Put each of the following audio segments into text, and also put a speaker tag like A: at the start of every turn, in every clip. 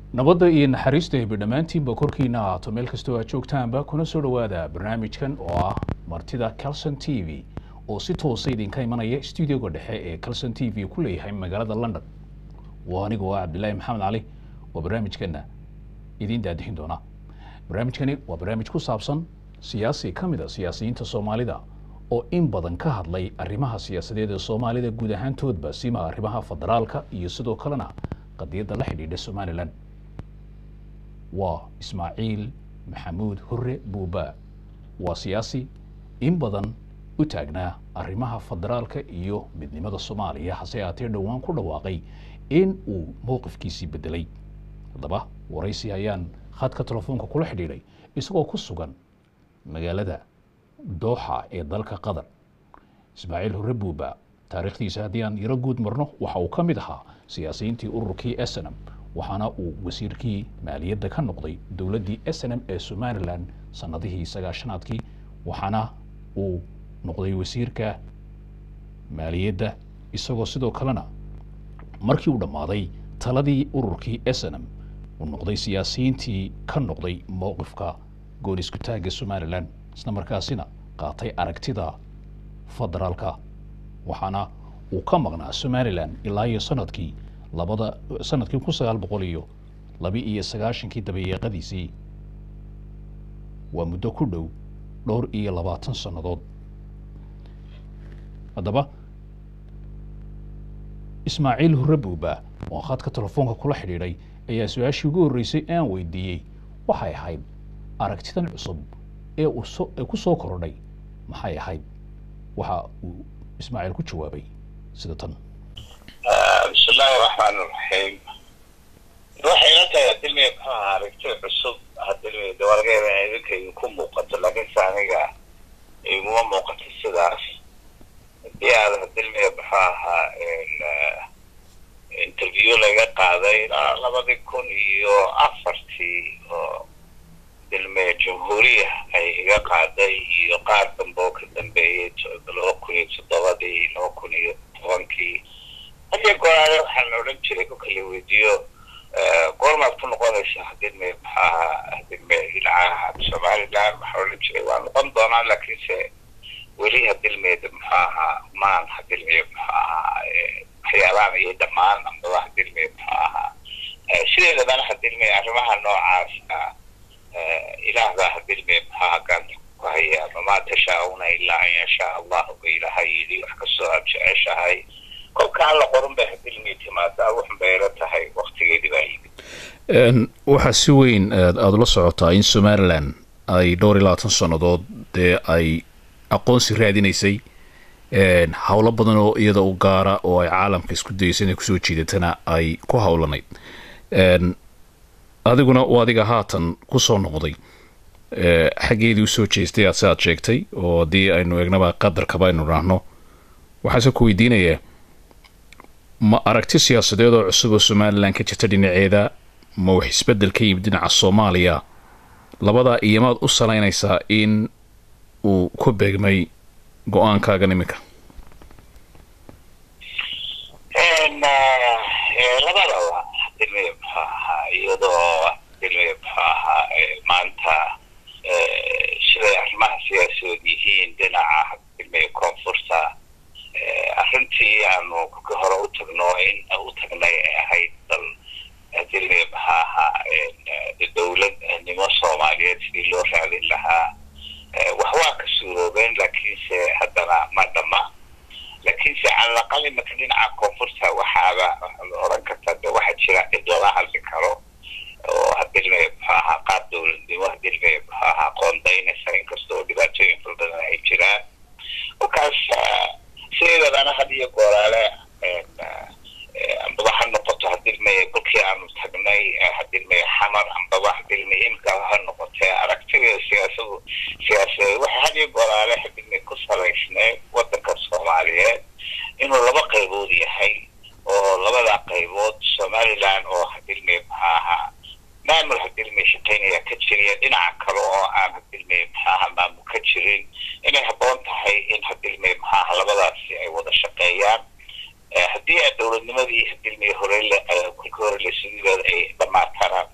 A: nabadda iyo naxariista ay dhamaantiinba korkiina ahaato meel kastoo aad joogtaanba kuna soo dhawaada barnaamijkan oo ah martida Calson TV oo si toos ah idinka imanaya studio-ga dhexe ee Calson TV ku leeyahay magaalada London. waa anigu Cabdullaahi Maxamed Cali oo barnaamijkana idin daadixin doona. barnaamijkani waa barnaamij ku saabsan siyaasi kamid ah siyaasiyiinta Soomaalida oo in badan ka hadlay arrimaha siyaasadeed ee Soomaalida guud ahaantoodba sima arrimaha federaalka iyo sidoo kalena qadiyadda la xidhiidha Somaliland. وإسماعيل محمود هرة بوبا وسياسي إن بدن وتاجنا أرمها فدرالك إيو بدنمة الصومالية حسياتي دوان كل واقعي إن وموقف كيسي بدلي طبعا ورئيسي أيان خد كتلفونك كل حديري إسقو كسوغان مجالدا دوحة إدالك قدر إسماعيل هرة بوبا تاريخ تيساديان يرقود مرنو وحاو كمدها سياسيين تي أركي أسنم waxaana uu wasiirkii maaliyadda ka noqday dawladdii SNM ee Somaliland sanadihii 90-aadkii waxaana uu noqday wasiirka maaliyadda isagoo sidoo kalena markii uu dhamaaday taladii ururkii SNM uu noqday siyaasiyiintii ka noqday mowqifka gool isku taagga Somaliland isla markaasina qaatay aragtida federaalka waxaana uu ka maqnaa Somaliland ilaa iyo sanadkii sanadkii 1992 dabayaaqadiisii waa muddo ku dhow dhowr iyo 20 sanadood. haddaba Ismaaciil Hurre Buuba oo khadka telefoonka kula xidhiidhay ayaa su-aashii ugu horreysay aan weydiiyey waxay ahayd aragtidan cusub ee ku soo kordhay maxay ahayd. waxa uu Ismaaciil ku jawaabay sida tan:
B: بسم الله الرحمن الرحيم. waxay la tahay dilmi aragtay cusub hadii dawalgeeda ay ku muuqato laakiin saaniga ay uma muuqato sidaas diyaar dilmi baxaha interview laga qaaday 2004 oo dilmi jamhuuriya ay iga qaaday iyo qaar dambe oo ka dambeeyay 2007 هذه قرارة حنا ورنتي كل فيديو قرما تنقلش هذين العاهة سمعنا الآن محاولة وانضنا لكن ولي هذه الميد محاها ما هذه الميد محاها حيوان يدمان أم هذه الميد محاها شيء اللي أنا هذه الميد أجمعها نوع إلى هذه الميد محاها كان وهي ما تشاءون إلا أن يشاء الله وإلى هاي وحكسوا أبشع هاي كل قرن به بالميت ما داوح بيرته هاي وقت جديد بعيد.
A: وحسوين أدل صعوتا إن سومالان أي دوري لا تنصنضود أي أقون سرادين يسي حول بدنو يدا وقارة أو عالم كسكدي سنة كسوتشي دتنا أي كهولني. هذا قلنا وادي هاتن كسون نقضي. حقيقي وسوتشي استياسات شيكتي ودي إنه يجنب قدر كباين ورهنو وحسب ويدينه ما aragti siyaasadeed oo cusub oo Somaliland ka jirta dhinaceeda ma wax isbedel ka yimid dhinaca Soomaaliya labada iyamaad u saleynaysaa in uu ku beegmay go'aankaaga nimika
B: labada dilmi iyadoo dilmi maanta sida arrimaha siyaasadeed yihiin dhinaca dilmi koonfurta arrintii aanu ka hor u tagnay ahayd dal dilmi baha dawladnimo Soomaaliyeed sidii loo raadin lahaa wax waa ka suuroobeen laakiinse haddana ma dhama laakiinse aan la qalin marka dhinaca koonfurta waxaaba oran kartaa waxa jira cid wada hadli karo oo dilmi baha qaab dawladnimo dilmi baha qoondaynaysa inkastoo dhibaatooyin badan ay jiraan وكاش سيدا أنا هذه قرارة بضح النقطة هذه المية كل عام تحقني هذه المية حمر عم بضح هذه المية إمكان هالنقطة أركتي سياسة وهذه قرارة هذه المية قصة ليشنا وذكر الصومالية إنه لبقى قيبودي هاي ولبقى قيبود Somaliland أو هذه المية بها نعمل هذه المية شقين هي كتيرية إن عكروا عن هذه المية بها ما مكتيرين إن هبون تحي إن هذه المية بها لبقى في وضع شقيان هدي الدولة النمذي هدي المية هوريل كل كور اللي سيدا بما كان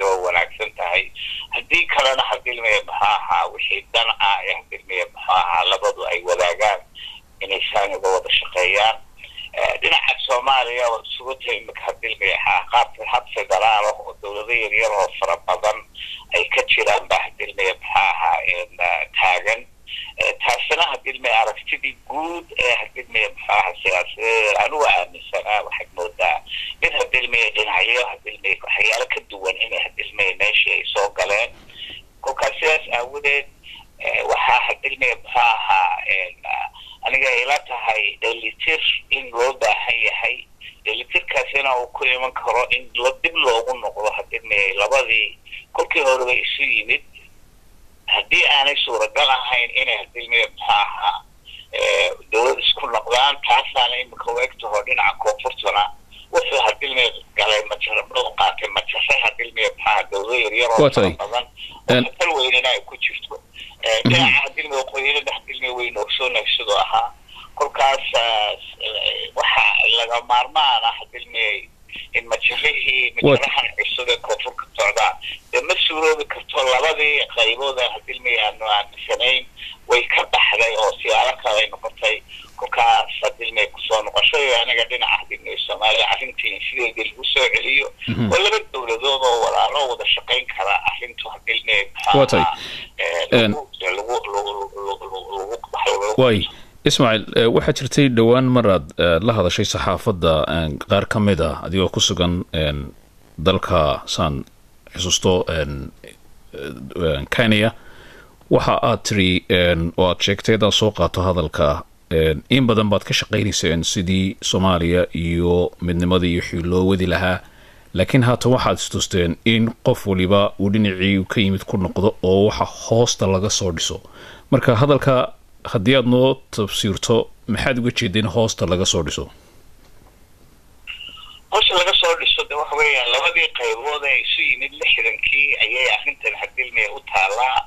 B: dawlad yar oo fara badan ay ka jiraan baa hadilmay maxaaha taagan taasina hadilmay aragtidii guud ee hadilmay maxaaha siyaasadeed anigu aaminsanaa waxaad moodaa in hadilmay dhinacyo hadilmay waxyaalo ka duwan inay hadilmay meeshii ay soo galeen kolkaas sidaas aawadeed waxaa hadilmay maxaaha aniga ila tahay dheelitir in loo baahan yahay dheelitirkaasina uu ku iman karo in dib loogu noqdo hadilmay labadii kolkii horeba isu yimid haddii aanay suuragal ahayn inay hadilmay maxaaha dawlad isku noqdaan taasaana imika weegtaho dhinaca koonfurtuna wuxuu hadilmay galay majarabdhow qaatay majaray hadilmay maxaaha dawlad yaryar oo badan tal weynina ay ku jirto dhinaca hadilmay qoyilada hadilmay weyn ogsoonay sidoo ahaa kolkaas waxaa laga maarmaana hadilmay in majarahan cusub ee koonfur ka socdaa dee ma suuroobi karto labadii qaybooda hadilmay aanu aaminsanayn way ka baxday oo siyaalo kale ay noqotay kolkaas hadilmay kusoo noqoshay anaga dhinaca hadilmay soomaaliya arrintii sideedii lagu soo celiyo oo laba dawladood oo walaalo wada shaqayn kara arrintu hadilmay
A: way ismaaciil waxaa jirtay dhowaan maraad la hadashay saxaafadda qaar ka mid ah adigoo ku sugan dalka saan xusuusto Kenya waxa aad tiri oo aad sheegtay inaad soo qaato hadalka in badan baad ka shaqaynayseen sidii Soomaaliya iyo midnimadii iyo wixii loo wadi lahaa laakiin haatan waxaad istusteen in qof waliba uu dhinacii ka yimid ku noqdo oo waxa hoosta laga soo dhiso marka hadalka haddii aad noo tafsiirto maxaad uga jeedeen hoosta laga soo dhiso
B: hoosta laga soo dhiso de waxa weeyaan labadii qaybood ee isu yimid 60kii ayay arrintan hadilmay u taalaa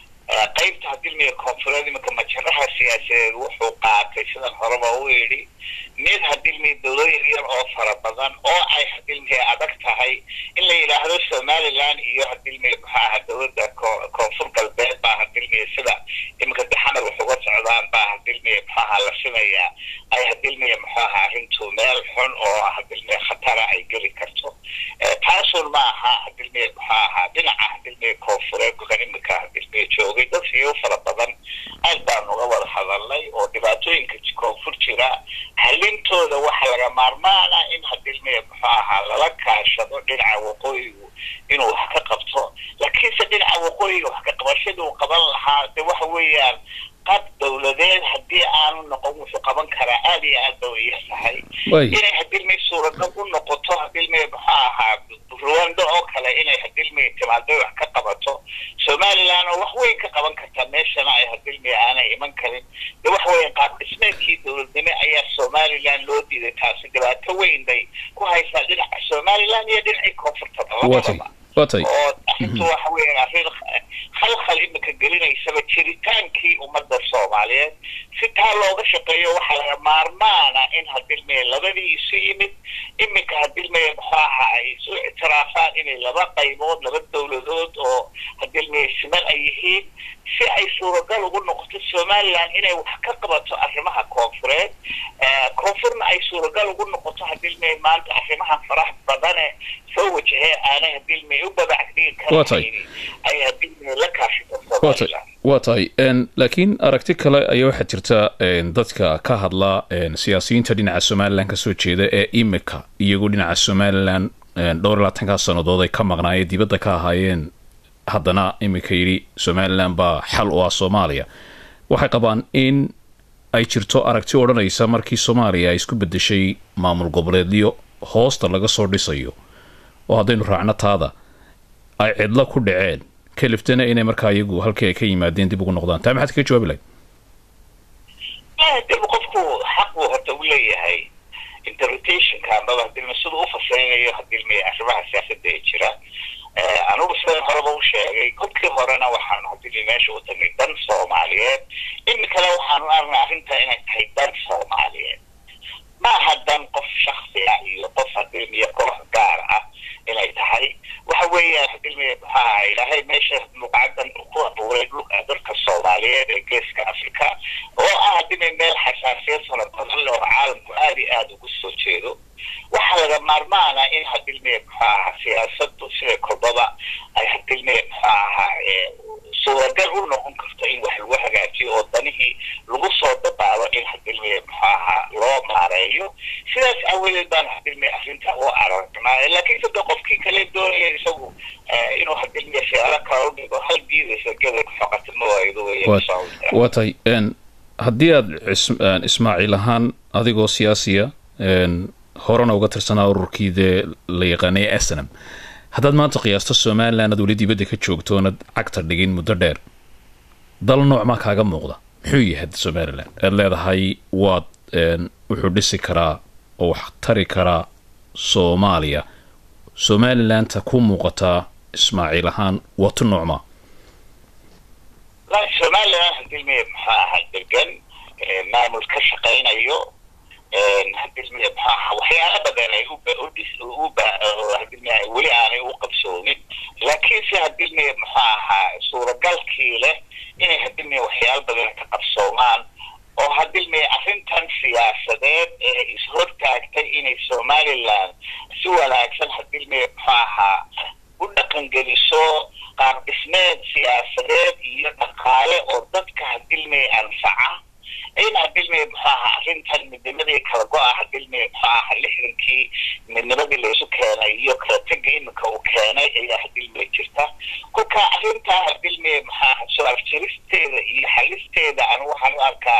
B: qaybta hadilmay koonfureed imika majaraha siyaasadeed wuxuu qaatay sidan horeba u yidhi mid hadilmay dawlad yar oo fara badan oo ay hadilmay adag tahay in la yidhaahdo Somaliland iyo hadilmay maxaaha dawladda koonfur galbeed baa hadilmay sida imika daxamar wuxuga socdaan baa hadilmay maxaaha la simayaa ay hadilmay maxaaha arrintu meel xun oo hadilmay khatara ay geli karto taasun maaha hadilmay maxaaha dhinaca hadilmay koonfureed kan imika hadilmay joogay dad iyo fara badan aad baan uga wada hadalnay oo dhibaatooyinka koonfur jira halintooda waxa laga maarmaana in hadilmay maxaaha lala kaashado dhinaca waqooyigu inuu wax ka qabto laakiinse dhinaca waqooyiga wax ka qabashada uu qaban lahaa de waxa weeyaan qad dawladeed haddii aanu noqon wuxuu qaban karaa aad iyo aad ba u yahay inay hadilmay suuragal u noqoto hadilmay maxaaha Rwanda oo kale inay hadilmay timaado wax ka qabato Somaliland oo wax weyn ka qaban karta meeshana ay hadilmay aanay iman karin de wax weyn qaab dhismeedkii dawladnimo ayaa Somaliland loo diiday taasi dhibaato weyn bay ku haysaa dhinaca Somaliland iyo dhinaca koonfurta
A: watay
B: oo inta waxa weeyaan arrin khalkhal imika gelinaysa jiritaankii ummadda Soomaaliyeed si taa looga shaqeeyo waxa laga maarmaana in hadilmay labadii isu yimid imika hadilmay maxaaha ay soo ictiraafaan inay laba qaybood laba dawladood oo hadilmay siman ay yihiin si ay suuragal ugu noqoto Somaliland inay wax ka qabato arrimaha koonfureed koonfurna ay suuragal ugu noqoto hadilmay maanta arrimaha farax badan ee soo wajahee aanay hadilmay u babacdin karaan ay hadilmay la kaashito
A: watay laakiin aragti kale ayaa waxaa jirta dadka ka hadla siyaasiyiinta dhinaca Somaliland ka soo jeeda ee imika iyagoo dhinaca Somaliland dhowr 20 sanadood ay ka maqnaayeen dibadda ka ahaayeen haddana imika yiri Somaliland baa xal u ah Soomaaliya waxay qabaan in ay jirto aragti odhanaysa markii Soomaaliya ay isku bedeshay maamul goboleedyo hoosta laga soo dhisayo oo haddaynu raacno taada ay cidla ku dhaceen kaliftana inay markaa iyagu halkii ay ka yimaadeen dib ugu noqdaan taa maxaad kaga jawaabi lahayd
B: dib qofku xaq uu horta u leeyahay interpretation-ka ama hadilmay siduu u fasirinayo hadilmay arrimaha siyaasadda ee jira anugu sidaan horeba u sheegay kolkii horena waxaanu hadilmay meesha u tagnay dan Soomaaliyeed imikana waxaanu aragnay arrinta inay tahay dan Soomaaliyeed maaha dan qof shakhsi ah iyo qof hadilmay koox gaar ah inay tahay waxa weeyaan hadilmay maxaa ilaahay meesha muqadan ku abuuray dhulka Soomaaliyeed ee geeska Afrika oo ah hadilmay meel xasaasiyad badan loo caalamku aad iyo aad ugu soo jeedo waxa laga maarmaana in hadilmay siyaasaddu sida kolbaba ay suuragal u noqon karto in wax lagu hagaajiyo oo danihii lagu soo dabaalo in loo maareeyo sidaas awadeed baan arrinta u aragnaa laakiin sida qofkii kale doonaya isagu inuu siyaalo kale u dhigo hal diidaysa gabadh faqat ma waayido
A: watay haddii aad Ismaaciil ahaan adigoo siyaasiya horena uga tirsanaa ururkii la yaqaanay SNM haddaad maanta qiyaasto Somaliland aad weli dibadda ka joogto oonad cagta dhigin muddo dheer dal nooc ma kaaga muuqda muxuu yahay Somaliland aad leedahay waad wuxuu dhisi karaa oo wax tari karaa Soomaaliya Somaliland ta ku muuqataa Ismaaciil ahaan watu noocma
B: la Somaliland degan maamul ka shaqaynayo waxyaalo badan ay weli aanay u qabsoonin laakiin si suuragalkii leh inay waxyaalo badan ka qabsoomaan oo arrintan siyaasadeed ee ishortaagtay inay Somaliland si wanaagsan u dhaqangeliso qaab dhismeed siyaasadeed iyo dhaqaale oo dadka anfaca in arrintan midnimadii kala go'a lixdankii midnimadii la isu keenay iyo kala tagga iminka uu keenay ayaa jirta kolka arrintaa soo afjaristeeda iyo xalisteeda aan waxaan u arkaa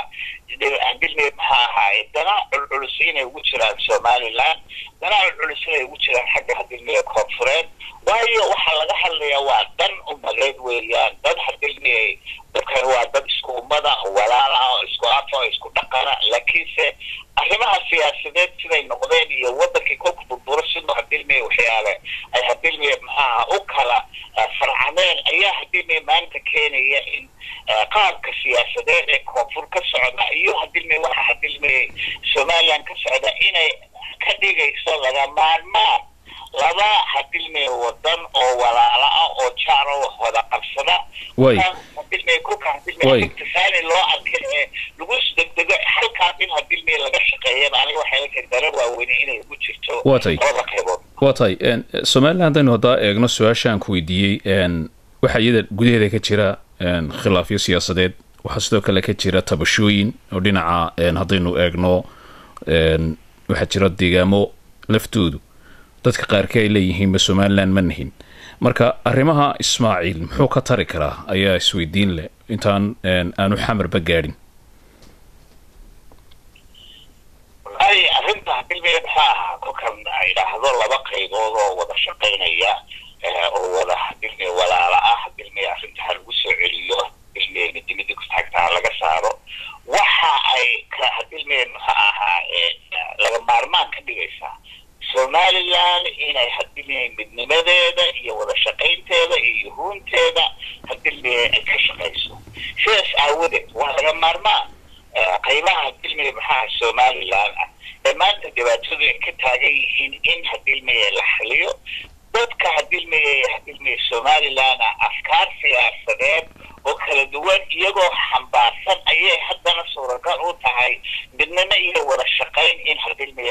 B: dana culculus inay ugu jiraan Somaliland dana culculus inay ugu jiraan xagga koonfureed waayo waxaa laga hadlayaa waa dan umadeed weeyaan dad dadkan waa dad isku ummada walaala oo isku afo isku dhaqana laakiinse arrimaha siyaasadeed siday noqdeen iyo wadankii ku burburo sidoo waxyaale ay u kala farcameen ayaa maanta keenaya in qaabka siyaasadeed ee koonfur ka socda iyo waxa Somaliland ka socda inay ka dhigayso laga maarmaan laba wadan oo walaala ah oo jaaro wada qabsada تصاني لو أركي لقوس دقدق حلقة منها بالمية لقشقية يعني وحياة الدرجة وينين يبوشتو
A: واتاي Somaliland إنه هذا إغنى سؤال كويدي waxa iyada gudaheeda ka jira khilaafyo siyaasadeed waxa sidoo kale ka jira tabashooyin oo dhinaca hadaynu eegno waxa jira deegaamo laftoodu dadka qaar ka leeyihiin Somaliland ma nahin marka arrimaha Ismaaciil muxuu ka tari karaa ayaa isweydiin leh intaan aanu xamar ba gaarin
B: ay arrinta bilmeedha ku kan ay dhahdo laba qaybood oo wada shaqeynaya oo wada bilmee walaala ah bilmee arrinta lagu soo celiyo bilmee midnimada ku tagtaa laga saaro waxa ay ka bilmee laga maarmaan ka dhigaysaa Somaliland inay hadilmee midnimadeeda iyo wada shaqeynteeda iyo huunteeda hadilmee ka shaqeyso sidaas aawadeed waa laga maarmaan qaybaha bilmee Somaliland maanta dhibaatadu ka taagan yihiin in hadilmee la xaliyo dadka hadilmee Somaliland afkaar siyaasadeed oo kala duwan iyagoo xambaarsan ayay haddana suuragal u tahay midnimo iyo wada shaqeyn in hadilmee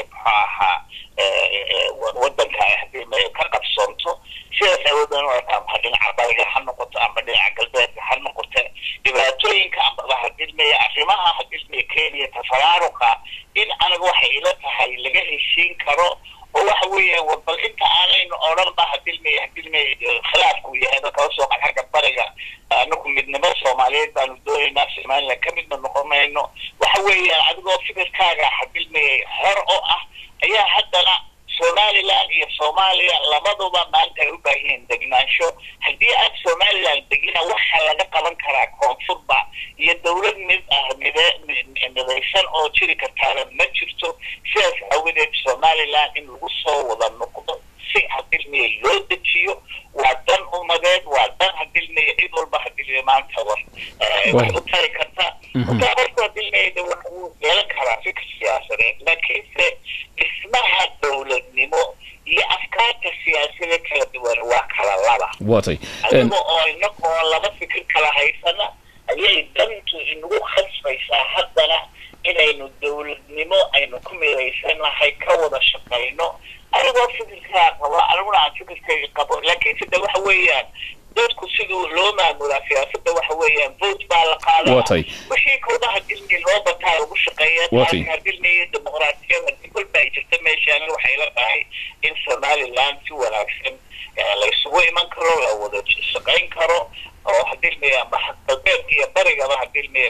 B: wadanka hadilmee ka qabsanto sidaas awoodana waa dhinaca bariga ha noqoto ama dhinaca galbeedka ha noqoto dhibaatooyinka ama hadilmee arrimaha hadilmee Kenya tafaraaruqa in anaga waxay ila tahay laga heshiin karo oo waxa weeye bal inta aanaynu oran ba hadilmee khilaafku yahay dadka soo xagga bariga anagu midnimo Soomaaliyeed baanu doonaynaa Somaliland ka mid noqonayno waxa weeye adigoo fikirkaaga hadilmee hor oo ah ayaa haddana Somaliland iyo Soomaaliya labaduba maanta ay u baahan degnaansho hadii aad Somaliland degina waxa laga qaban karaa koonfurba iyo dawlad midaysan oo jiri kartaa ma jirto sidaas awadeed Somaliland in lagu soo wada noqdo si hadilmee loo dejiyo waa dan umadeed waa dan hadilmee cid walba hadilmee maanta wax u tari karta hadilmee wuxuu yeelan karaa fikir siyaasadeed laakiin ismaha dowladnimo iyo afkaarta siyaasadeed kala duwan waa kala laba
A: waatay
B: oo laba fikir kala haysana ayay dantu inagu khasbaysaa haddana inaynu dowladnimo aynu ku midaysan lahay ka wada shaqeyno أنا فكرة أنا ولا عن فكرة قبل لكن في الدواء حويان dadku sidoo loo maamulaa siyaasadda waxa weeyaan vote baa la qaadaa wixii koodaha dilmi loo bataa ugu shaqeeyaa taariikhda dilmiga dimuqraadiyadda dibal baa jirta meeshaan waxay la tahay in Somaliland si wanaagsan la isugu iman karo la wada shaqeyn karo oo hadilmiga maxkamad iyo bariga hadilmiga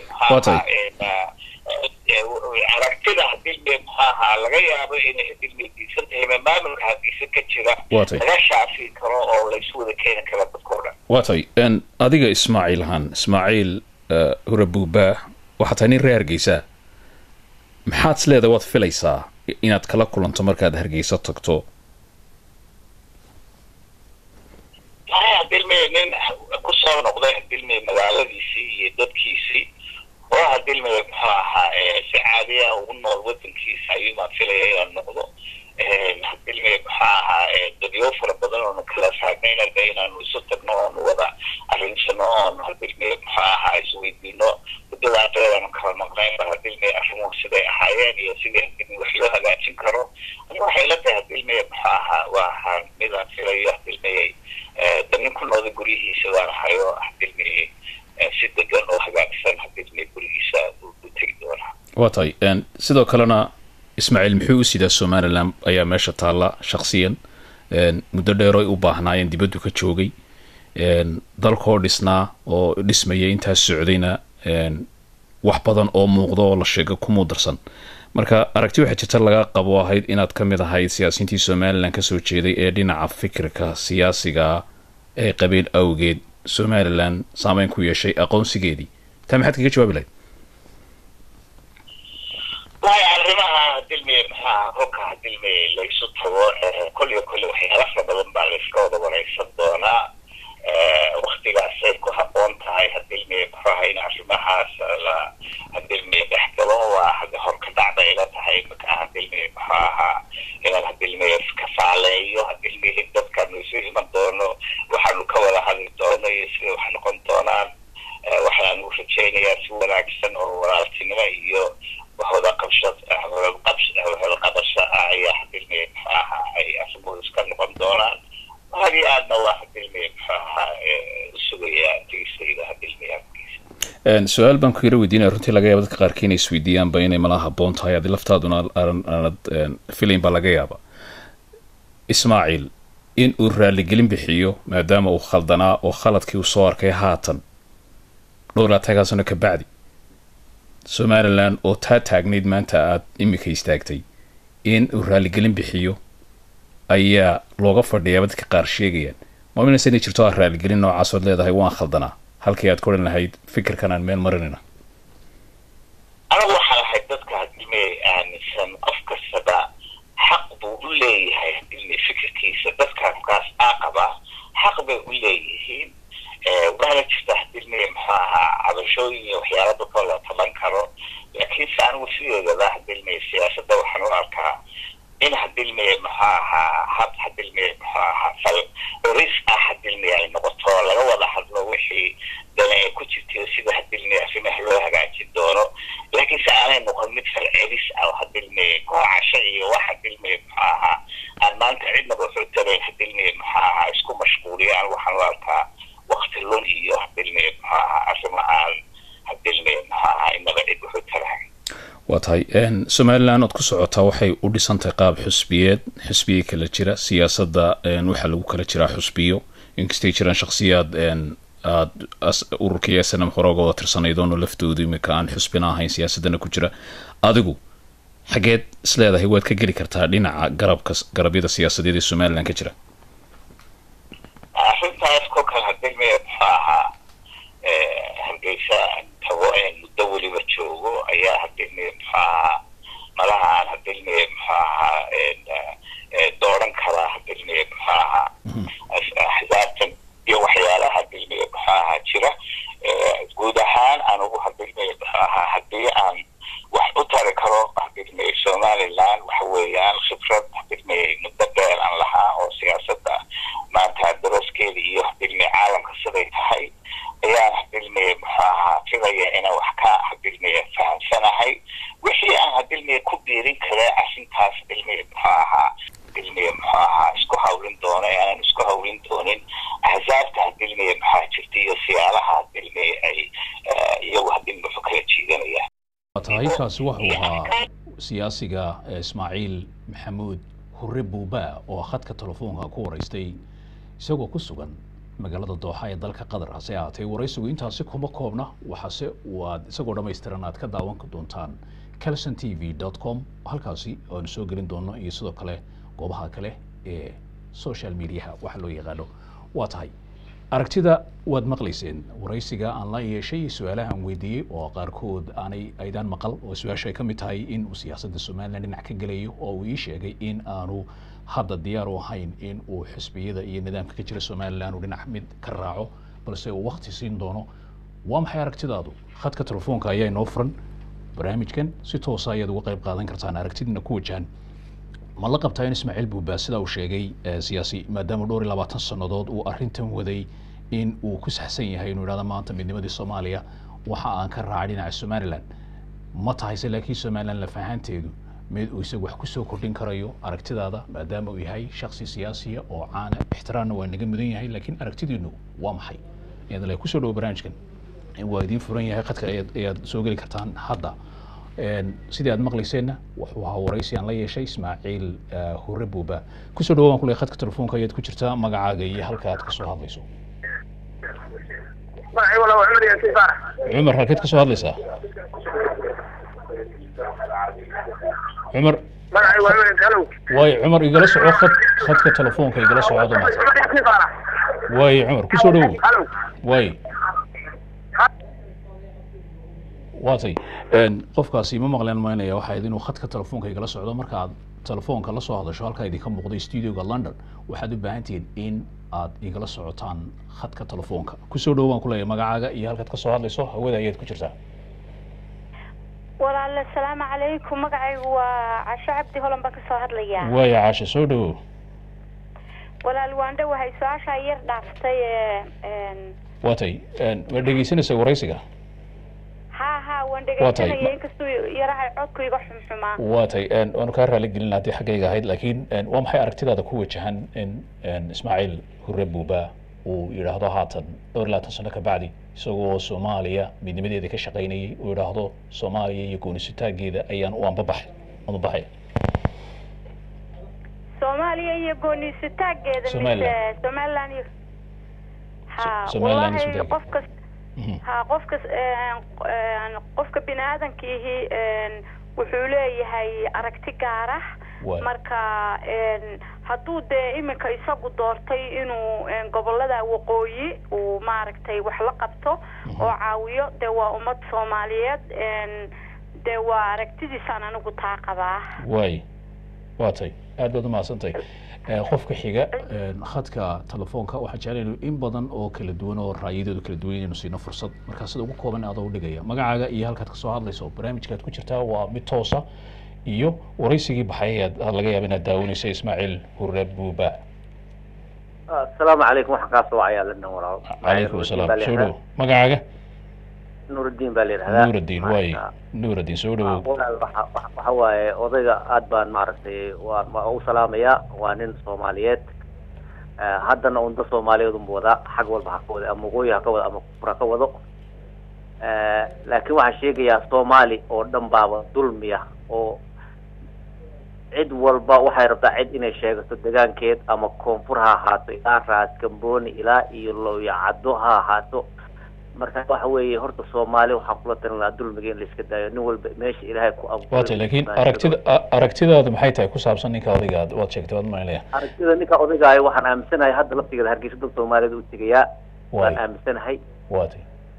B: aragtida hadilmiga laga yaabo in hadilmigiisa maamulka hadiisa ka jira laga shaafi karo oo la isu wada keeni karo dadkooda
A: waatay adiga Ismaaciil Hurre Buuba waxa tani reer Hargeysa maxaad leedahay waad filaysaa inaad kala kulanto markaad Hargeysa tagto
B: hadilmiga ku soo noqday hadilmiga magaaladiisii iyo dadkiisii oo hadilmiga si caadi ah ugu nool wadankiisa ayuu ma filayay noqdo hadilmiga dadyo fara badan oo kala saarnayna inaan isu tagno oo wada arrinsano oo hadilmiga isweydiino dadaalada kala maqnayn hadilmiga arrimo siday ahaayeen iyo sidii wax loo hagaajin karo waxay la tahay hadilmiga waa midaan filayo hadilmiga dadin ku nool gurigiisa waa hayo hadilmiga si degan oo hagaagsan hadilmiga gurigiisa uu tagi doona
A: waatay sidoo kalena Ismaaciil muxuu sida Somaliland ayaa meesha taala shakhsiyan muddo dheer oo u baahnaayeen dibaddu ka joogay dalkoo dhisnaa oo dhismayay intaas socdayna wax badan oo muuqdo oo la sheego ku mudarsan marka aragti waxa jirta laga qabo ahayd inaad ka mid ahayd siyaasiyiintii Somaliland ka soo jeeday ee dhinaca fikirka siyaasiga ee qabiil awgeed Somaliland saameyn ku yeeshay aqoonsigeedii tan maxaad kaga jawaabi lahayd
B: arrimaha dilmiga hogga dilmiga la isu tago kulli waxyaalo fara badan baa la iska wada wareysan doonaa waqtigaas ay ku habboon tahay dilmiga in arrimahaas la dilmiga dhexgalo waa hor ka dhacday ila tahay marka dilmiga inaan dilmiga ka faaleeyo dilmiga dadkan isu iman doono waxaanu ka wada hadli doono iyo sida wax noqon doonaan waxaan u rajaynayaa si wanaagsan oo walaaltinimo iyo وهذا قبشة أي أحد المية أي أسمو إسكان مقدورا وهذه أدنى واحد المية السورية تيسير هذه المية
A: سؤال بانكو يروي دينا رنتي لغا يابد قاركين يسويديان بيني ملاها بونتها يادي لفتادونا فيلين بلغا يابا إسماعيل إن أرى لقلين بحيو مادام أو خلدنا أو خلطكي وصور كي هاتن لولا تاقاسونا كبعدي Somaliland oo taagneed maanta aad imika istaagtay in uu raali gelin bixiyo ayaa looga fadhiyaa dadka qaar sheegayaan ma mina inay jirto raali gelin noocaas oo leedahay waan khaldanaa halkii aad koran lahayd fikirkan aan meel marinina
B: ana waxa lahayd dadka hadilmay aansan qof kasta xaq buu u leeyahay hadilmay fikirkiisa dadka kaas aqaba xaq bay u leeyihiin وأنا تستحدث من عبشوي وحيارات كلها طبعا كرو لكن سأنا وسيلة ذا هدلمي السياسة ده وحنواركها إن هدلمي هدلمي فالرئيس هدلمي يعني نبطال لو وضع حضر وحي دانا كنت تيسيد هدلمي في مهلوها قاعد تدوره لكن سأنا نقول مثل الرئيس أو هدلمي عشائي واحد هدلمي أما أنت عندنا بفعترين هدلمي اسكو مشغولي عن وحنواركها وقت اللون إياه بالمية أسمعان بالمية إنما عيد وحترها
A: وطاي Somaliland oo ku socota waxay u dhisantay qaab xisbiye kala jira siyaasadda waxa lagu kala jira xisbiyo inkastay jiraan shakhsiyaad ururkiisa sanam xorooga tirsanaydoon oo laftoodu imika aan xisbina ahayn siyaasadana ku jira adigu xageed isleedahay waad ka geli kartaa dhinaca garabyada siyaasadeed ee Somaliland ka jira
B: أحسنت كوكا هدلمي هندسة توائن دولي بتشوفه أيها هدلمي ملاها هدلمي دورن كلا هدلمي حزات يوحيالا هدلمي شرا جودهان أنا هدلمي هدي عن وحطر كرو هدلمي Somaliland وحويان خبرة هدلمي مدبر عن لها أو سياسة ما تدرس كذي يهدلني عالم كسرت هاي يا هدلني في غير أنا وحكا هدلني فهم سنة هاي وحي
A: tahay kaasi wuxuu ahaa siyaasiga Ismaaciil Maxamuud Hurre Buuba oo khadka telefoonka ku wareystay isagoo ku sugan magaalada Dooxa ee dalka Qatar hase ahaatee waraysigu intaasi kuma koobna waxaase waad isagoo dhammaystiran aad ka daawan doontaan calsontv.com halkaasi oon soo gelin doono iyo sidoo kale goobaha kale ee social media waxa loo yaqaano waa tahay aragtida waad maqlayseen waraysiga aan la yeeshay su'aalahan weydiiyey oo qaarkood aydan maqal oo su'aasha ka mid tahay in uu siyaasadda Soomaaliland dhinac ka galayo oo uu ii sheegay in aanu hadda diyaar u ahayn in uu xisbiyada iyo nidaamka ka jira Soomaaliland uu dhinac mid ka raaco balse uu waqti siin doono waa maxay aragtidaadu khadka telefoonka ayaa inoo furan barnaamijkan si toos ah ayaad uga qayb qaadan kartaan aragtidina ku wajahan ma la qabtaa in Ismaaciil Buuba sida uu sheegay siyaasi maadaama dhowr iyo 20 sanadood uu arrintan waday in uu ku saxsan yahay inuu yiraahdo maanta midnimadii Soomaaliya waxa aan ka raacay dhinaca Somaliland ma tahay laakiin Somaliland la fahanteedu mid uu isagu wax ku soo kordhin karayo aragtidaada maadaama uu yahay shakhsi siyaasi oo caan ixtiraamna waa naga mudan yahay laakiin aragtidiinu waa maxay iyada la ku soo dhaw barnaamijkan in waa idin furan yahay qadka ayaad soo gali kartaan hadda sidii aad maqlayseen wuxuu ahaa waraysi aan la yeeshay Ismaaciil Hurre Buuba ku soo dhawaan kulay khadka telefoonka ayaad ku jirtaa magacaaga iyo halka aad ka soo hadlayso
C: magacay wala Umar iyo Sifar
A: Umar halkaad ka soo hadlaysaa Umar
C: magacay waa Umar halo
A: way Umar igala soo khadka telefoonka igala soo cado ma way Umar ku soo dhaw way waatay qofkaasi ma maqleen maynaya waxa idin khadka telefoonka igala socdo marka aad telefoonka la soo hadasho halka idin ka muuqdo studio-ga London waxaad u baahan tihiin in aad igala socotaan khadka telefoonka ku soo dhawaan ku leeyahay magacaaga iyo halkaad ka soo hadlayso hawada ayaad ku jirtaa
D: walaal assalaamu calaykum magacaygu waa Casho Cabdi Holan baan ka soo hadlayaa
A: way Casho soo dhaw
D: walaal waan dhawahay su'aasha yar dhaaftay
A: waatay ma dhageysanaysaa waraysiga
D: ها وان دغيsanayay inkastoo yarahay codku iga xumxuma
A: waatay aan ka raali gelin hadii xagayga ahayd laakiin waa maxay aragtidaada ku wajahan in Ismaaciil Hurre Buuba uu yiraahdo haatan dhowr 20 sano ka bacdi isagoo Soomaaliya midnimadeeda ka shaqeynayay uu yiraahdo Soomaaliya iyo go'aansataageeda ayaan u anbabaxay
D: Soomaaliya iyo go'aansataageeda Somaliland
A: Somaliland
D: qofka bini'aadamkiihi wuxuu leeyahay aragti gaar ah marka hadduu dee iminka isagu doortay inuu gobolada waqooyi uu maaragtay wax la qabto oo caawiyo dee waa ummad Soomaaliyeed dee waa aragtidiisaan anigu taa qabaa
A: way waatay aad baad u mahadsantahay qofka xiga khadka telefoonka waxa jecelahay in badan oo kala duwan oo raayidoodu kala duwan inuu siino fursad marka sida ugu kooban aad u dhigaya magacaaga iyo halkaad ka soo hadlayso barnaamijkaad ku jirtaa waa mid toosa iyo waraysigii baxay laga yaabaa inaad daawanayso Ismaaciil Hurre Buuba
E: السلام عليكم وحقاص وعيا لنا ورا
A: عليكم السلام سودو مقعقة
E: نور الدين بالي هذا
A: نور الدين واي نور الدين سودو
E: وحواي وضيق أدبان معرفتي وسلامية وانين صوماليات هادنا وند صومالي ودن بودا حق والبحق ودا أما قوي حق ودا أما كفرق ودا لكن وحشيق يا صومالي ودن بابا ظلمية و cid walba waxay rabtaa cid inay sheegato deegaankeed ama koonfur ha ahaato ilaa raas Kambooni ilaa iyo Looyacado ha ahaato marka waxa weeye horta Soomaali waxa kula tarin dulmiga in la iska daayo nin walba meesha Ilaahay ku abuuray
A: waata laakiin aragtidaadu maxay tahay ku saabsan ninka odayga waad sheegtay wad maaleeya
E: aragtida ninka odayga ay waxaan aaminsanahay hadda laftigeeda Hargeysa dad Soomaaliyeed u tagaya waan aaminsanahay waata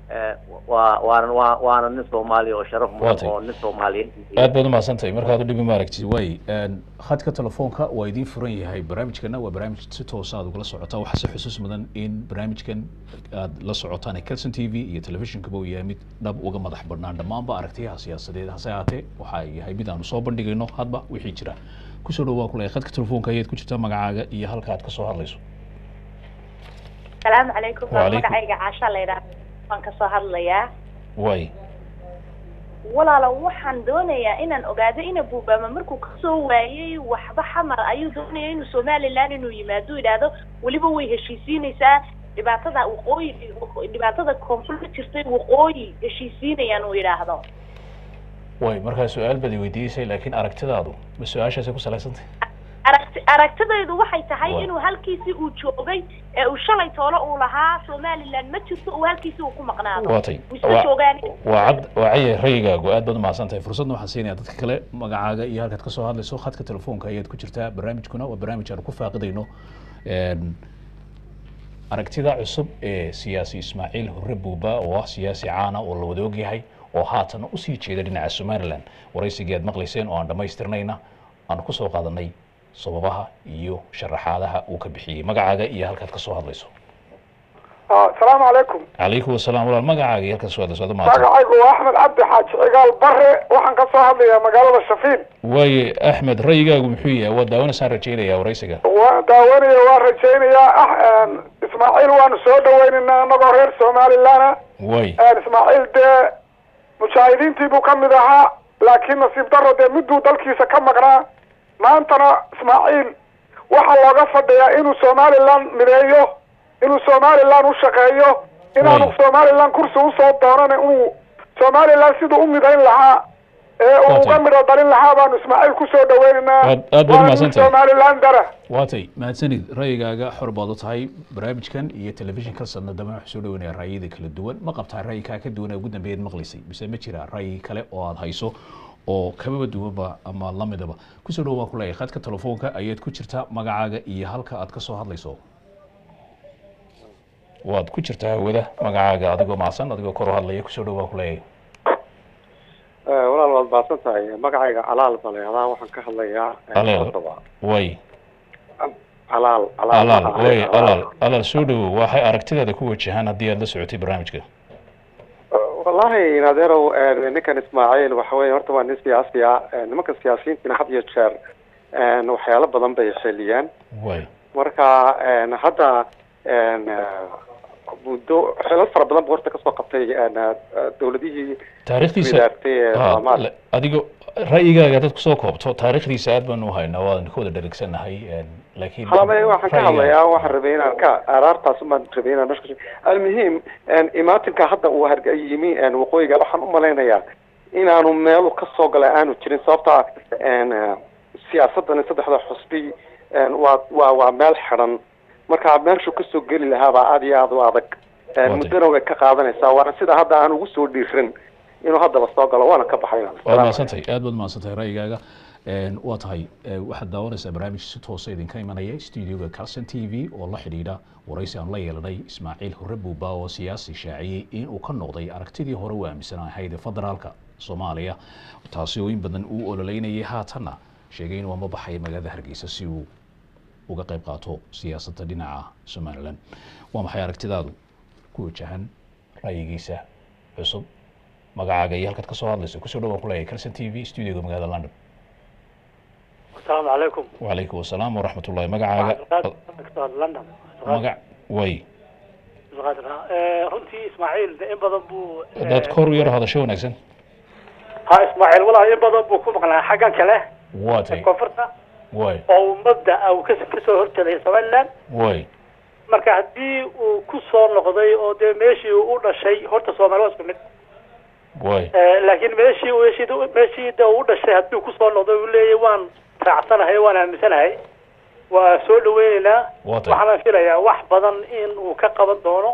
E: وانا nin Soomaali oo sharaf mudan oo nin Soomaali
A: aad baad u maasantay markaad u dhibi maaragtid way khadka telefoonka waa idin furan yahay barnaamijkana waa barnaamij si toos ah uga socotaa waxa si xusuus mudan in barnaamijkan aad la socotaan Kelson TV iyo televisionka buu yahay mid dhab uga madax banaan dhamaanba aragtiyaha siyaasadeed hase ahaatee waxa yahay mid aan soo bandhigayno hadba wixii jira ku soo dhawaad kulay khadka telefoonka ayaad ku jirtaa magacaaga iyo halka aad ka soo hadlayso
D: السلام عليكم magacayga Caasha leeyahay waan ka soo hadlayaa
A: way
D: walaalo waxaan doonayaa inaan ogaado in Buuba markuu ka soo waayay waxba xamar ayuu doonayaa inuu Somaliland inuu yimaado ilaado waliba way heshiisiinaysaa dhibaatada waqooyi dhibaatada koonfur jirtay waqooyi heshiisiinayaan uu yiraahdo
A: way markaa su-aal badi weydiisay laakiin aragtidaadu ma su-aashaasay ku salaysantay
F: aragtidaydu waxay tahay inuu halkiisii uu joogay ee uu shalay toolo uu lahaa Somaliland ma jirto uu halkiisii uu ku maqnaado
A: waa caye rayigaagu aad baad umahadsantahay fursadna waxaan siinayaa dadka kale magacaaga iyo halkaad ka soo hadlayso khadka telefoonka ayaad ku jirtaa barnaamijkuna waa barnaamij aan ku faaqidayno aragtida cusub ee siyaasi Ismaaciil Hurre Buuba oo ah siyaasi caan ah oo la wada ogyahay oo haatan u sii jeeda dhinaca Somaliland waraysigeed maqlayseen oo aan dhamaystirnayna aan ku soo qaadanay sababaha iyo sharaxaadaha uu ka bixiyay magacaaga iyo halkaad ka soo hadlayso
C: السلام عليكم.
A: عليكم السلام ورحمة الله. مقعد يركز سؤال ما
C: مقعد أحمد عبد حاج عقال بري وحن قصة هذه مقالة الشفين.
A: وي أحمد ريقا ومحوية وداونا سان رجينا يا وريسك.
C: وداوني ورجينا يا إسماعيل وأنا سود وين إن نظهر سومالي لنا.
A: وي.
C: إسماعيل ده مشاهدين تبوا كم ذا لكن نصيب درو ده مدو دلكي سكم مقنا ما أنتنا إسماعيل وحلا قصد يا إنه سومالي لنا مريو. إنه Somaliland وشقيه إنه Somaliland كرسي وصوت دارنا إنه Somaliland سيدو أمي دين لها وقمر دارين لها بانو إسماعيل كسو دويننا وانو Somaliland داره
A: واتي ما تسند رأيك حرباضة هاي برامج كان هي تلفزيون كرسنا دماء حسولي ونيا رأي ذيك للدول ما قبتها رأي كاكد دونا وجودنا بيد مغلسي بس ما ترى رأي كلا وعاد هايسو oo kaba duwaba ama lamidaba ku soo dhawaad ku leeyahay khadka telefoonka ayaad ku jirtaa magacaaga iyo halka aad ka soo hadlayso waad ku jirtaa hawada magacaaga adigoo maasan adigoo kor u hadlaya ku soo dhawaad ku leeyahay
G: walaal waad baasan tahay magacayga Alaal baleeyadaa waxaan ka hadlayaa
A: way Alaal soo dhawaad waxay aragtidaada ku wajahan haddii aad la socotay barnaamijka
G: والله نادرو نكن إسماعيل وحوي هرت وان سياسية نمك السياسيين في نحط يشار وحياة بدن بيحليان مركا هذا بدو حلال فرب بدن بورتك سوقتي دولتي
A: تاريخ دي سا أديكو رأيك هذا كسوكوب تاريخ دي ساعد بنو هاي نواد نخود دركسنا هاي لكن
G: خلاص واحد كهلا يا واحد ربينا كأرارت ثم ربينا مشكلة المهم أن إماتك حتى وهرج يمين وقوي قال حن أملينا يا إن أنا ماله كسوق الآن وتشرين صابتا أن سياسة نصدق هذا حسبي ومال حرن مركب مال شو كسوق قليل هذا عادي هذا وعدك مديره كقاعدنا سواء سيدا هذا أنا وصل ديفرن إنه هذا بسطاق الله وأنا كبحينا.
A: ما سنتي أدب ما سنتي رأيك واتهاي واحد داورس برامج ستوصي إذا كان منايا استوديو كارسن تي في والله حديدا ورئيس الله يلدي إسماعيل هرre Buuba وسياسي شاعي إن وكان نقضي أركتدي هروا مثلا هيدا فدرالك Soomaaliya taasooyin badan uu ololeynayay haatana sheegay inuu ma baxay magaalada Hargeysa si uu uga qayb qaato siyaasadda dhinaca Somaliland waa maxay aragtidaadu ku wajahan ra'yigiisa cusub magacaaga iyo halkaad ka soo hadlayso ku soo dhawaad ku leeyahay Karsan TV studio magaalada London.
H: السلام عليكم.
A: وعليكم السلام ورحمة الله. مقعد
H: لندن.
A: مقعد وي.
H: runtii Ismaaciil in badan buu
A: dad koryar hada show wanaagsan
H: ha Ismaaciil wallahi in badan buu ku maqnaa xaggan kale
A: waatay
H: koonfurta
A: way
H: oo mabda uu ka soo horjeeday Somaliland
A: way
H: marka hadii uu ku soo noqday oo de meeshii uu dhashay horta Soomaaliya isku mid
A: way
H: laakiin meeshii uu dhashay hadii ku soo noqday uu leeyahay waan raacsanahay waan aaminsanahay waa soo dhaweynaa waxaan filayaa wax badan in uu ka qaban doono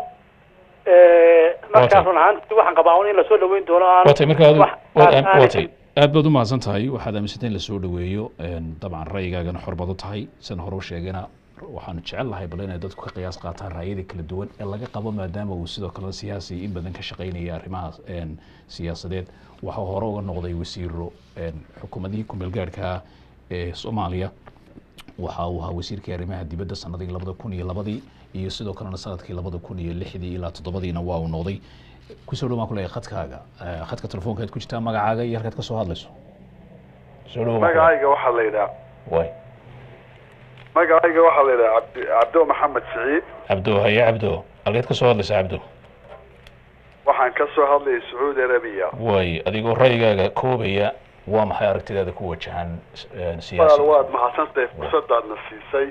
H: markaas waxaan qabaa in la soo dhaweyn doono
A: waatay markaa aad baad u mahadsan tahay waxaad aaminsantahay in la soo dhaweeyo dabcan ra'yigaagana xor baad u tahay san hore u sheegayna waxaanu jecel lahay bal inay dadku ka qiyaas qaataan ra'yada kala duwan ee laga qabo maadaama uu sidoo kale siyaasi in badan ka shaqaynaya arrimaha siyaasadeed waxa hore uga noqday wasiiro xukuumadihii ku meelgaarka ee Soomaaliya waxa uu ahaa wasiirka arrimaha dibadda sanadii 2002 iyo sidoo kalena sanadkii 2006 ilaa 7diina waa uu noqday ku soo dhawaad ku leeyahay khadka telefoonka ku jirta magacaaga iyo halkaad ka soo hadlayso soo dhawaad
I: magacayga waxa la yiraahdaa
A: way
I: magacayga waxa la yiraahdaa Abdo Maxamed Saciid
A: Abdo haya Abdo halkaad ka soo hadlayso Abdo
I: waxaan ka soo hadlay Saudi Arabia
A: way adigoo ra'yigaaga koobaya waa maxay aragtidaada ku wajahan siyaasadda
I: waad mahadsantahay fursadaad na siisay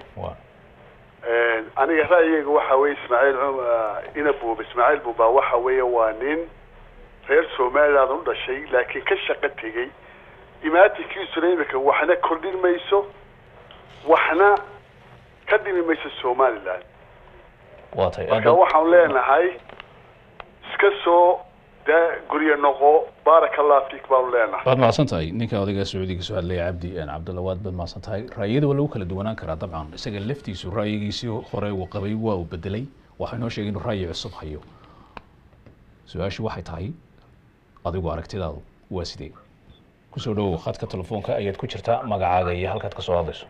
I: aniga ra'yigayga waxa weeye Ismaaciil Buuba waxa weeye waa nin reer somaliland u dhashay laakiin ka shaqo tegey imaatinkiisuna imika waxna kordhin mayso waxna ka dhimi mayso somaliland marka waxaan leenahay iska soo guryo noqo baarakallahu fiik baan leenahay
A: waad mahadsantahay ninka odayga sacuudiga soo hadlaya cabdi cabdulla waad mahadsantahay ra'yada waa lagu kala duwanaan karaa dabcan isaga laftiisu ra'yigiisii hore uu qabay waa uu bedelay waxay noo sheegay inuu ra'yi cusub hayo su-aashu waxay tahay adigu aragtidaadu waa sidee kusoo dhawow khadka telefoonka ayaad ku jirtaa magacaaga iyo halkaad kasoo hadlayso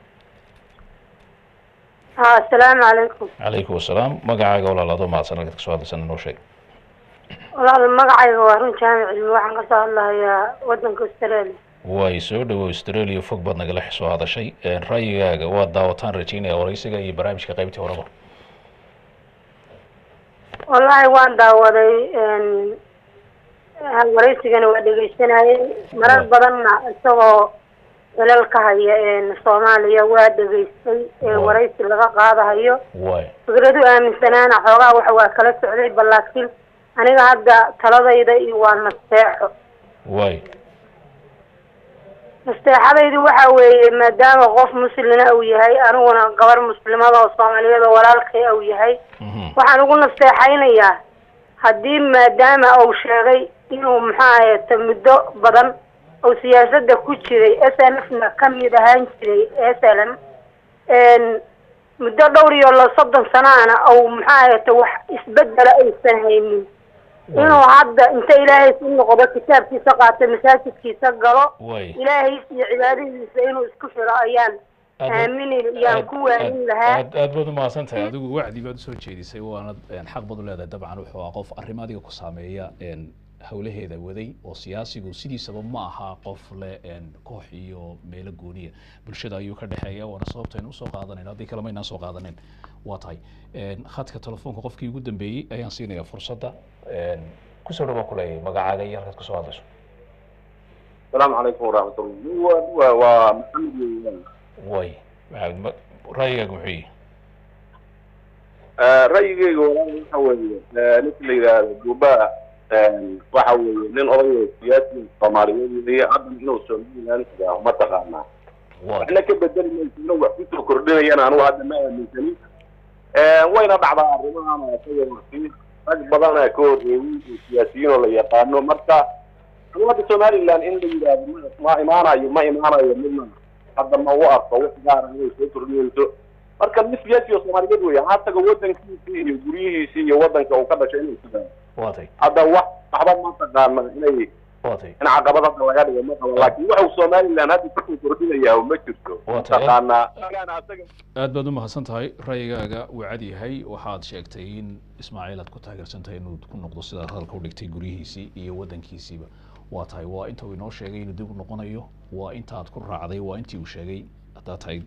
J: السلام عليكم.
A: عليكم السلام. مقعد ولا لا ضم عصنا لك سؤال بس أنا نو شيء.
J: والله المقعد هو رون جامع الواحد قصة الله يا ودنك أستراليا.
A: ويسود وأستراليا فوق بدنا قال حسوا هذا الشيء. رأي واد داوتان رجينا ورئيسك أي برامج كقيمته وربا.
J: والله وان داوري ورئيسك أنا ودي السنة مرات بدنا سوا ولالka haya Soomaaliya waa dhageystay waraysi laga qaadayo fikradu aaminsanaana xogaa waxa kala socday balaakiin aniga hadda taladayda iyo waa nasteexo nasteexadaydu waxa weeye maadaama qof muslina uu yahay aniguna gabar muslimada oo Soomaaliyeed oo walaalkay uu yahay waxaan ugu nasteexaynayaa haddii maadaama uu sheegay inuu maxaa muddo badan أو سياسة كوتشي SNF كم يدهان شيء SLM مدة دوري ولا صدم سنة أنا أو محاية وح إثبت أي سنة يمين إنه هذا أنت إلهي إنه قبل كتاب في سقعة مساجد في سقرة إلهي في عباده إنه إسكف رأيان من ينكوا لها
A: أدبر ما صنتها هذا وعدي بعد سوي شيء سوى أنا حق بدل هذا طبعا وحواقف الرمادي وقصامية hawlaheeda waday oo siyaasigu sidiisaba ma aha qof le koox iyo meel gooniya bulshada ayuu ka dhaxeeya wana sababta inuu soo qaadanayna hadii kale ma inaan soo qaadanin waa tahay khadka telefoonka qofkii ugu dambeeyay ayaan siinayaa fursadda ku soo dhawaad kulay magacaaga iyo halkaad ka soo hadlayso
K: السلام عليكم ورحمة الله ومحمد
A: واي رأيك محي
K: رأيي هو مثل جوبا waxa weeye nin oday siyaasi Soomaaliyeed iyo hadda inuu Soomaaliland ma taqaana waxna ka bedelayna wax ku soo kordhinayaan anigu hadda ma aaminsani wayna dhacdaa arrimahan oo sayid rag badan ay ka horreeyay siyaasiyiin oo la yaqaano marka hadda Soomaaliland in la yiraahdo ma imaanayo midna hadda ma u arko wax gaar ah inay soo kordhinayso marka nin siyaasi oo Soomaaliyeed weeye hatta wadankiisa iyo guriyihiisa iyo wadanka uu ka dhashay inuu sidoo هذا واحد ما تقارن إني أنا عقبضت ولا قاعد يقول لكن واحد سومالي لأن هذا كله كردية أو مكتوب تقارن
A: أدبر ما حسنت هاي رأيك وعدي هاي وحاد شيكتين إسماعيل كنت هاجر سنتين وتكون نقطة سيدا هذا الكل تجريه سي يودن كيسيبه واتاي وأنت وينو شيء ندير نقنيه وأنت هتكون راعي وأنت وشيء هتاي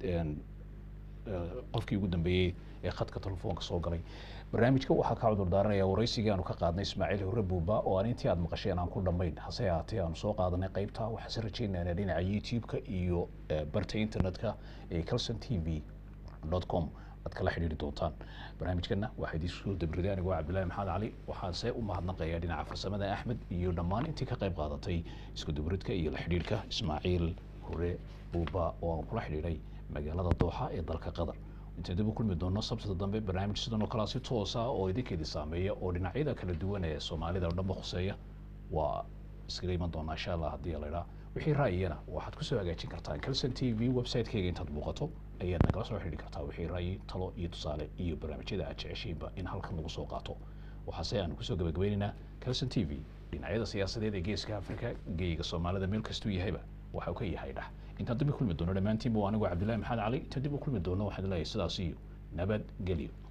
A: قفكي قدام بيه خدك تلفونك صوغري barnaamijka waxaa ka cudur daaranaya waraysiga aanu ka qaadnay Ismaaciil Hurre Buuba oo aan intii aad maqasheen aan ku dhameyn hase yaatee aan soo qaadanay qaybta waxa rajaynayna dhinaca YouTube-ka iyo barta internetka ee kalsontv.com aad kala xiriiri doontaan barnaamijkana waxa idin soo dabrideen aniga Cabdullaahi Maxamed Cali waxaan see u mahadnaqayaa dhinaca farsamada Axmed iyo dhammaan intii ka qayb qaadatay isku dabridka iyo la xiriirka Ismaaciil Hurre Buuba oo aan kula xiriiray magaalada Dooxa ee dalka Qatar inta dib u kulmi doono sabtida dambe barnaamij sidan oo kala si toos ah oo idinkeedii saameeya oo dhinacyada kala duwan ee Soomaalida oo dhanba khuseeya waa iskaga iman doona insha Allah hadii la yiraahdo wixii raayina waxaad ku soo hagaajin kartaa Kalson TV website-keega intaad muuqato ayaad nagala soo xiriiri kartaa wixii raay talo iyo tusaale iyo barnaamijyada aad jeceshiinba in halkan lagu soo qaato waxaase aan ku soo gabagabeynaa Kalson TV dhinacyada siyaasadeed ee geeska Afrika geeyiga Soomaalida meel kastuu yahayba waxa uu ka yahay dhax inta dib u kulmi doono dhamaantiin buu anigu Cabdullaahi Maxamed Cali inta dib u kulmi doono waxaan leeyahay sidaas iyo nabad geliyo